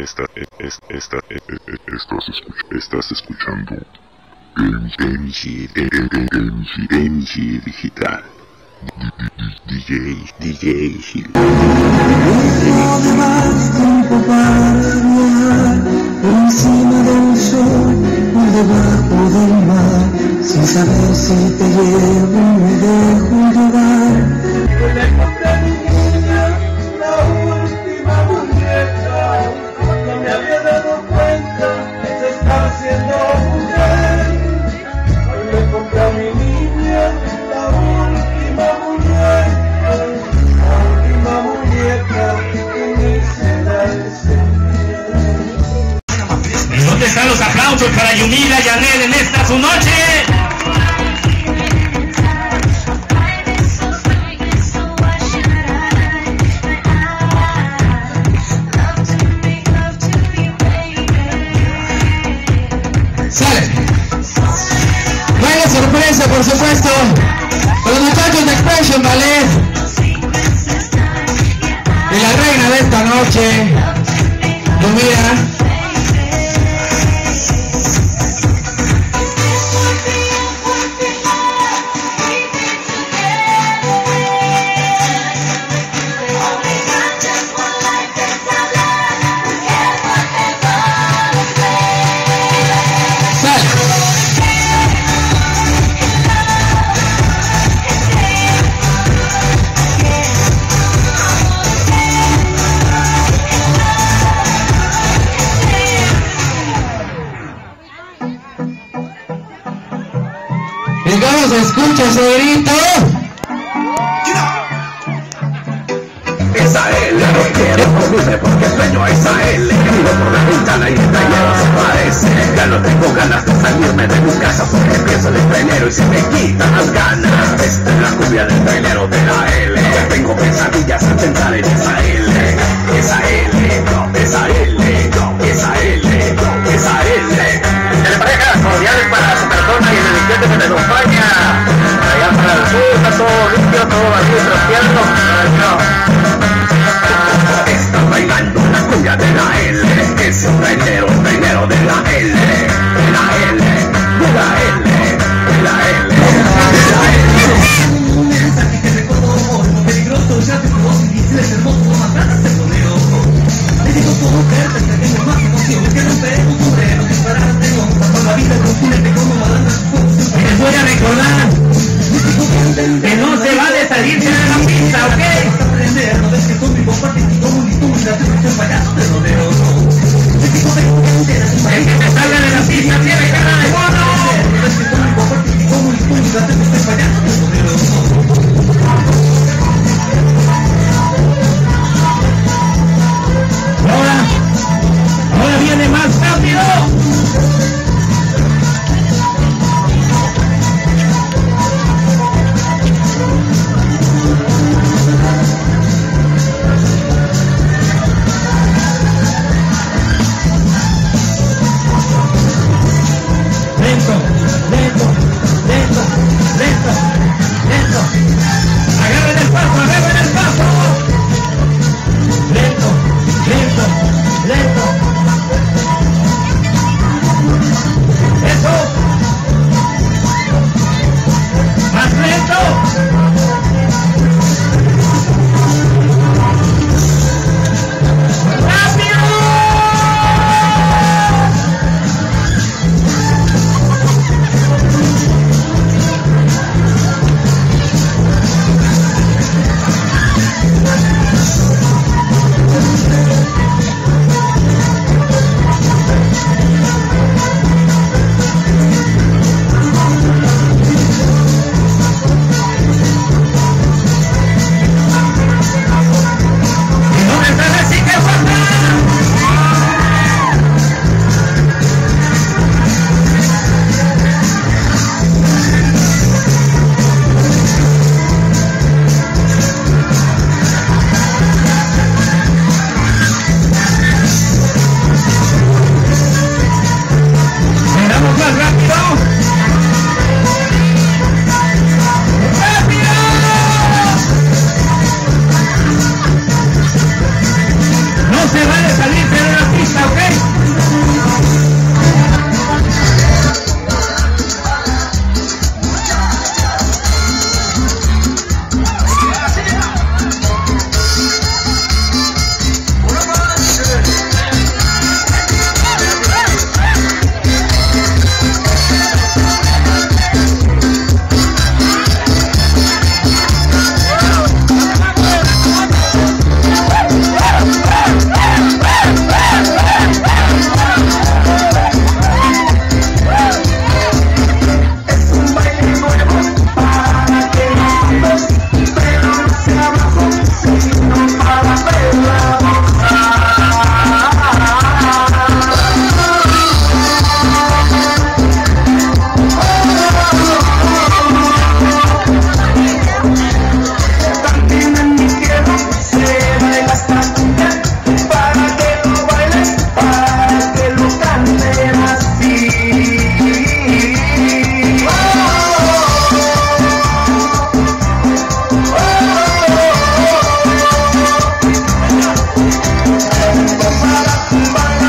Estás escuchando MC Digital. DJ Gil. No de más tiempo para viajar por encima del sol, por debajo del mar, sin saber si te llevo o me dejo llevar. Yo le compré a mi niña la última muñeca, no me había dado cuenta que se estaba haciendo mujer. Hoy le compré a mi niña la última muñeca que me será enseñar. ¿Dónde están los aplausos para Yumila Yanel en esta su noche? Sale. Baile sorpresa, por supuesto, con los muchachos de Expression Ballet y la reina de esta noche, Yumila. ¿Y cómo se escucha ese grito? Esa L, no quiero conduce porque sueño a esa L. Miro por la ventana y el trailero se parece. Ya no tengo ganas de salirme de mi casa porque pienso en el trailero y se me quitan las ganas. Esta es la cumbia del trailero de la L. Ya tengo pesadillas al pensar en esa L. Esa L, no, esa L, no, esa L, no, esa L. Teleparejas cordiales para su persona y el delincuente que te acompaña. Allá para el sur está todo limpio, todo vacío, trasteando. Está bailando la cumbia de la L. Es un trailero de la L. De la L, de la L, de la L, de la L. Un mensaje que recuerdo hoy, lo peligroso ya te puedo seguir, si eres hermoso, no matas el bolero. Le digo como mujer, te tengo más emoción, que romper un sombrero, disparar de bomba, por la vida confúndete como malandra. Les voy a recordar que no se vale salirse de la pista, ¿ok? No ves que conmigo partes y como ni tú, mira, te soy payaso de rodeo. El que te salga de la pista tiene cara de mono. No ves que conmigo partes y como ni tú, mira, te soy payaso de rodeo. Ahora viene más rápido. para,